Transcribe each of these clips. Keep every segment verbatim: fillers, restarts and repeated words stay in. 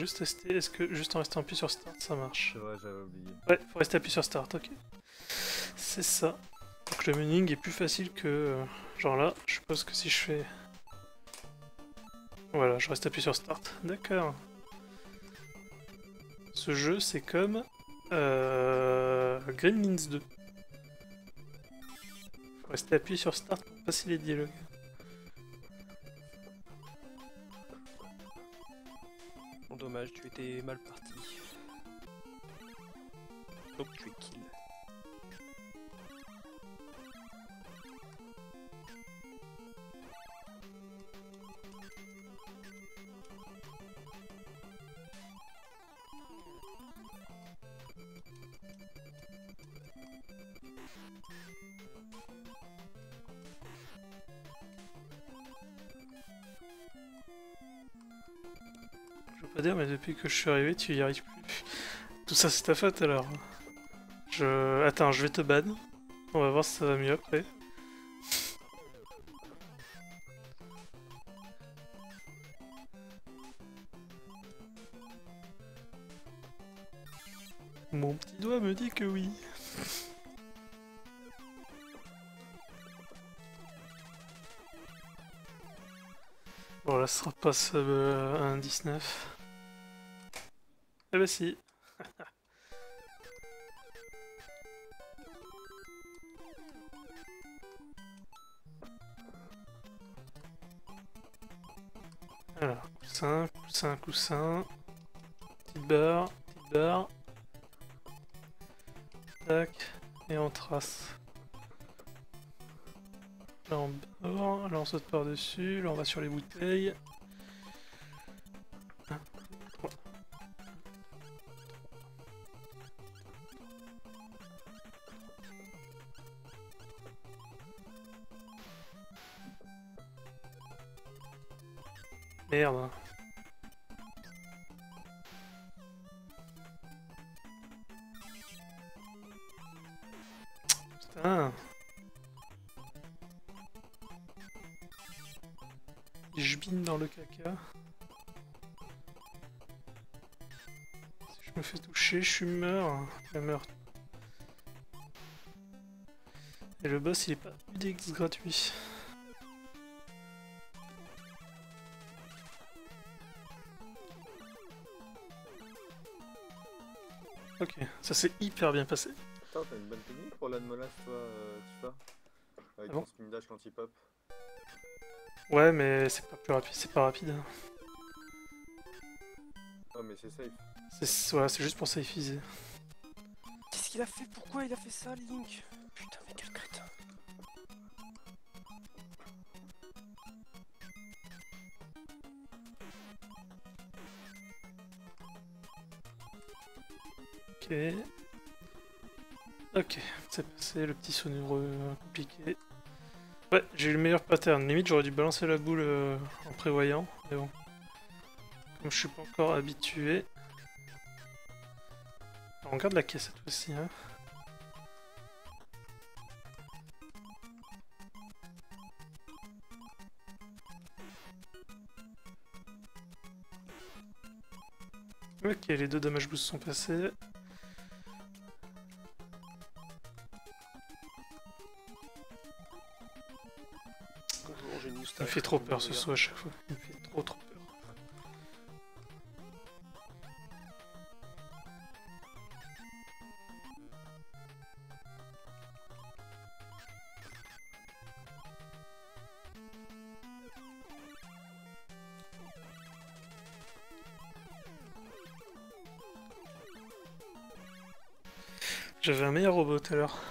juste tester, est-ce que juste en restant appuyé sur Start ça marche? C'est vrai, j'avais oublié. Ouais, faut rester appuyé sur Start, ok. C'est ça. Donc le menuing est plus facile que... euh, genre là, je suppose que si je fais... Voilà, je reste appuyé sur Start. D'accord. Ce jeu, c'est comme... Euh... Gremlins deux. Faut rester appuyé sur Start pour passer les dialogues. Bon, dommage, tu étais mal parti. Donc tu es kill. Je veux pas dire, mais depuis que je suis arrivé, tu y arrives plus. Tout ça, c'est ta faute alors. Je... Attends, je vais te ban. On va voir si ça va mieux après. Mon petit doigt me dit que oui. Bon là, ce sera pas ce, euh, un dix-neuf. Eh bah si. Alors, coussin, coussin, coussin. Petite barre, petite barre. Tac. Et on trace. Là on bord, là on saute par-dessus, là on va sur les bouteilles. un, trois. Merde. Putain. Je bine dans le caca. Si je me fais toucher, je suis mort. Je meurs. Et le boss, il est pas U D X gratuit. Ok, ça s'est hyper bien passé. Attends, t'as une bonne technique pour l'âne molasse, toi, euh, Tifa? Avec Ah bon ton spin dash quand il pop. Ouais, mais c'est pas plus rapide, c'est pas rapide. Hein. Oh, mais c'est safe. C'est ouais, c'est juste pour safeiser. Qu'est-ce qu'il a fait? Pourquoi il a fait ça, Link? Putain, mais quel crétin. Ok. Ok, c'est passé, le petit sonneureux compliqué. Ouais, j'ai eu le meilleur pattern. Limite, j'aurais dû balancer la boule euh, en prévoyant, mais bon. Comme je suis pas encore habitué. On regarde la caisse cette fois-ci, hein. Ok, les deux damage boosts sont passés. Bonjour, j'ai une Il me moustache. fait trop peur ce saut à chaque fois. Il me fait trop trop peur. J'avais un meilleur robot tout à l'heure.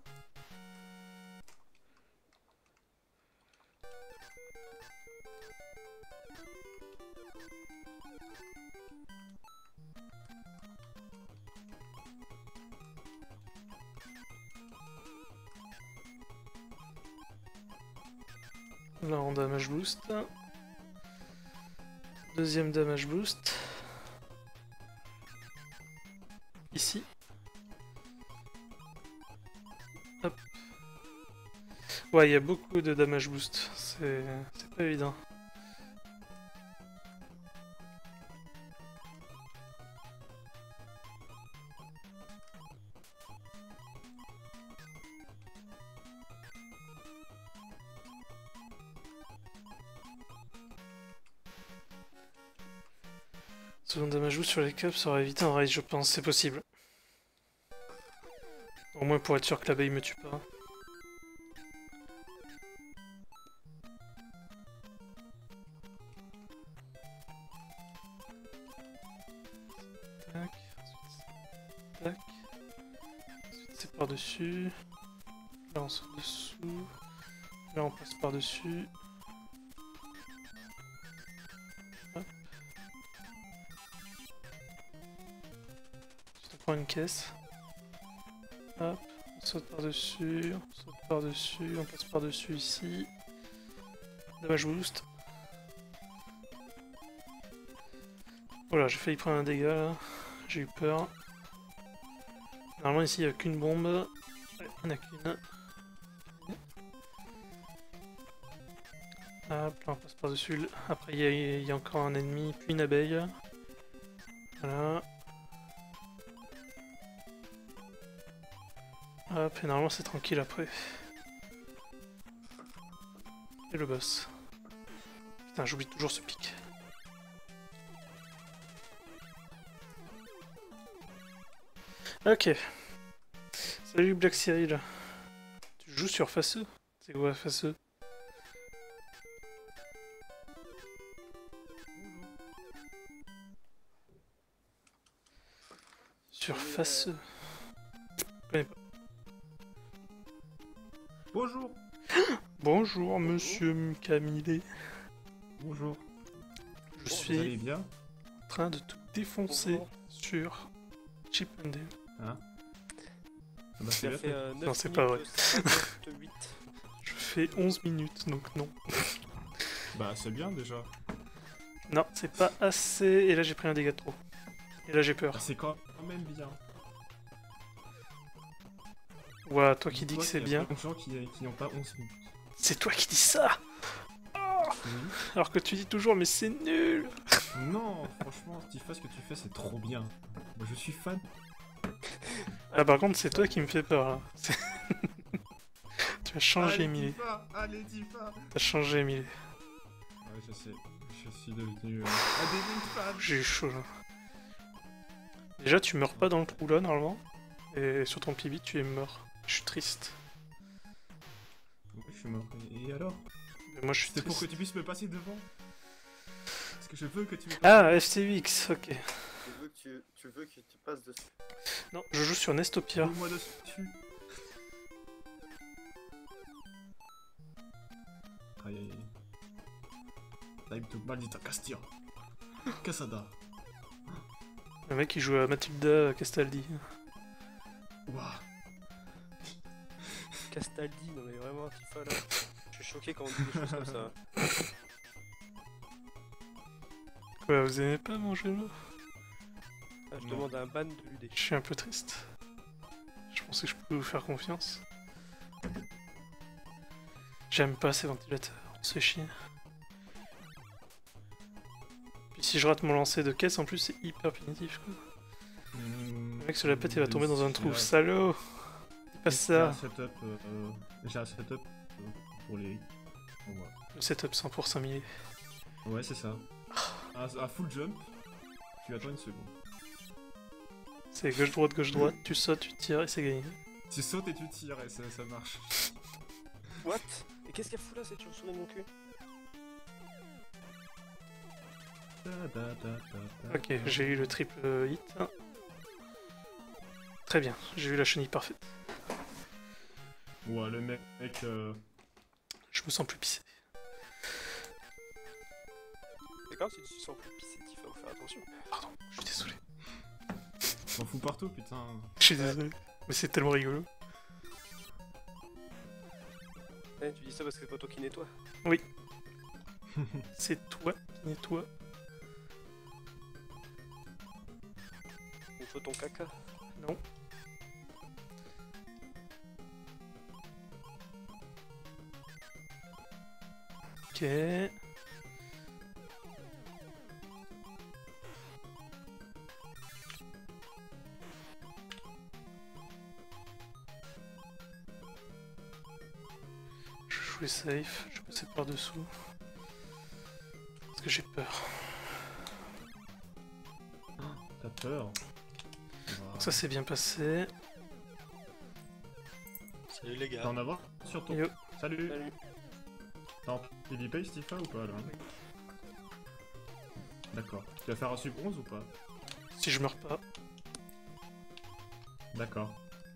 Là on damage boost. Deuxième damage boost. Ici. Hop. Ouais, il y a beaucoup de damage boost. C'est pas évident. Seconde damage sur les caps, ça aurait évité un raid, je pense, c'est possible. Au moins pour être sûr que l'abeille me tue pas. Tac, ensuite, tac. Ensuite c'est par-dessus. Là on saute dessous. Là on passe par-dessus. Hop. Ensuite on prend une caisse. Hop, on saute par-dessus, on saute par-dessus, on passe par-dessus ici. Damage boost. Voilà, j'ai failli prendre un dégât là. J'ai eu peur. Normalement ici il n'y a qu'une bombe. Ouais, il n'y en a qu'une. Hop, là on passe par-dessus. Après il y, y a encore un ennemi, puis une abeille. Voilà. Hop, et normalement c'est tranquille après. Et le boss. Putain, j'oublie toujours ce pic. Ok. Salut Black Cyril. Tu joues sur Faceux? C'est quoi Faceux? Sur Faceux. Je connais pas. Bonjour. Bonjour monsieur Camille. Bonjour. Je Vous suis allez bien? en train de tout défoncer Bonjour. sur Chip and Dale. Hein? Ah bah, Il c'est a la fait fête. euh, neuf Non, c'est pas vrai. minutes cinquante-huit. Je fais onze minutes, donc non. Bah c'est bien déjà. Non, c'est pas assez. Et là j'ai pris un dégât de trop. Et là j'ai Bah, peur. c'est quand même bien. Ouah, toi qui dis Dis-toi que c'est qu'il y a bien. plein de gens qui, qui n'ont pas onze minutes. C'est toi qui dis ça. Oui. Alors que tu dis toujours mais c'est nul. Non, franchement, Tifa, ce que tu fais, c'est trop bien. Moi, je suis fan. Ah par contre c'est toi qui me fais peur là. C'est- Tu as changé Allez, Emily. Tifa, allez, Tifa. T'as changé Emily. Ouais, je sais. Je suis devenu euh, un débile fan. J'ai eu chaud là. Déjà tu meurs pas dans le trou là normalement. Et sur ton P B tu es mort. Je suis triste. Oui, je suis mort. Et alors? Mais moi je suis C'était pour que triste. tu puisses me passer devant. Parce que je veux que tu me passes Ah F C U X, ok. Tu veux que tu, tu veux que tu passes dessus. Non, je joue sur Nestopia. moi dessus. Aïe aïe aïe. Time to maldita Castia. Casada. Le mec il joue à Matilda Castaldi. Waouh. Castaldi, non mais vraiment, Tifa là. Je suis choqué quand on dit des choses comme ça. Quoi, vous aimez pas manger l'eau? Ah, je Non. demande un ban de l'U D. Je suis un peu triste. Je pensais que je pouvais vous faire confiance. J'aime pas ces ventilateurs, on se fait chier. Puis si je rate mon lancer de caisse, en plus c'est hyper punitif quoi. Le mec se la pète, il va tomber dans un trou, salaud! Dis pas J'ai ça! un setup, euh, euh, j'ai un setup euh, pour les. Bon, voilà. Le setup cent pour cent millé. Ouais, c'est ça. Un, un full jump, tu attends une seconde. C'est gauche-droite, gauche-droite, tu sautes, tu tires et c'est gagné. Tu sautes et tu tires et ça, ça marche. What? Et qu'est-ce qu'elle fout là cette chauve-souris de mon cul? Da, da, da, da, da. Ok, j'ai eu le triple euh, hit. Très bien, j'ai eu la chenille parfaite. Ouais, le mec. Euh... Je me sens plus pissé. C'est grave si tu sens plus pisser, Tifa, faut faire attention. Pardon, je suis désolé. T'en fous partout, putain. Je suis désolé. Mais c'est tellement rigolo. Ouais, tu dis ça parce que c'est pas toi qui nettoie. C'est toi qui nettoie. Nettoie ton caca. Non. Ok. Je vais jouer safe, je vais passer par dessous. Parce que j'ai peur. ascenseur. Voilà. Ça s'est bien passé. Salut les gars. T'en as sur ton. Yo. Salut. Salut. Attends, il y paye Stifa ou pas là? D'accord. Tu vas faire un sub onze ou pas? Si je meurs pas. D'accord.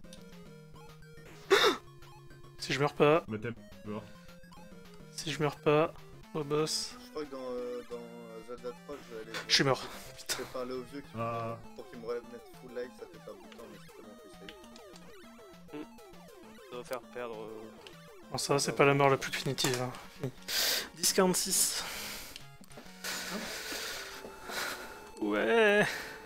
Si je meurs pas. Mais t'es mort. Si je meurs pas. Au boss. Je crois que dans, euh, dans euh, Zelda trois, je vais aller. Je suis mort. Je vais parler au vieux qui Ah. pour qu'il me remettre full life, ça fait pas beaucoup de temps, mais c'est bon que ça y est. Ça va faire perdre. euh, Bon, ça, c'est pas la mort la plus définitive. Hein. dix quarante-six. Ouais.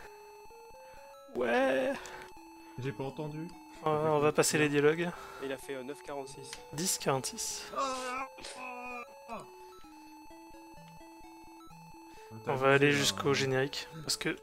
Ouais. J'ai pas entendu. Ah, on va passer les dialogues. Il a fait euh, neuf quarante-six. dix quarante-six. On va aller jusqu'au générique. Parce que...